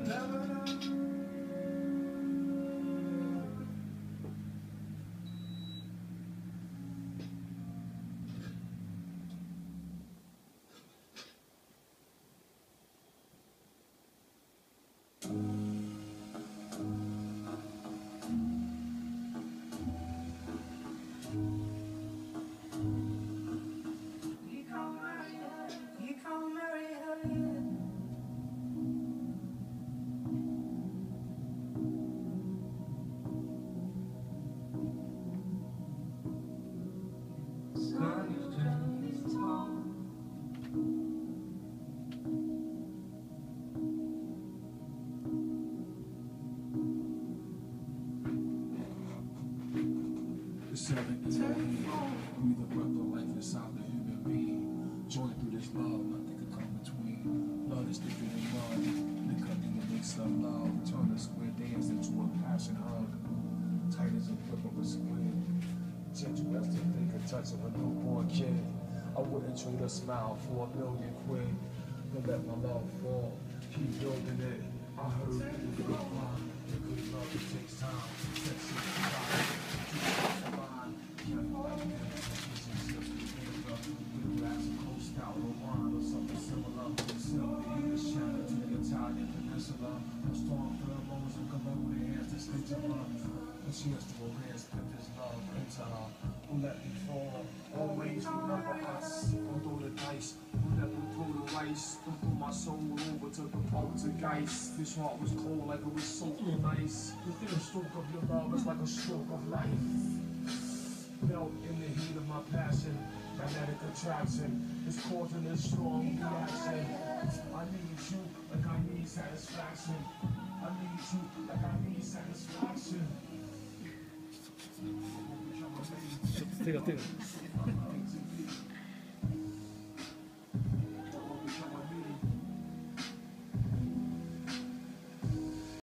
Breathe the breath of life inside the human being. Join through this love, nothing can come between. Love is thicker than mud. Nicotine makes up love. Turn a square dance into a passion hug. Tight as a flip of a squid. Gentle as the fingertips of a newborn kid. I wouldn't trade a smile for $1,000,000. Don't let my love fall. Keep building it. I heard it was good love. The good love, it takes time. Sex is the out or wine or something similar. Simply English channel to the Italian peninsula. No strong pheromones and commode hands to stitch her up. When she has to romance, put this love into her. Don't let me fall. Always remember us. Don't throw the dice. Don't let them throw the rice. Don't throw my soul over to the poltergeist. This heart was cold like it was so nice. Within a stroke of your love is like a stroke of life. Felt in the heat of my passion. Magnetic attraction is causing a strong reaction. I need you like I need satisfaction. I need you like I need satisfaction.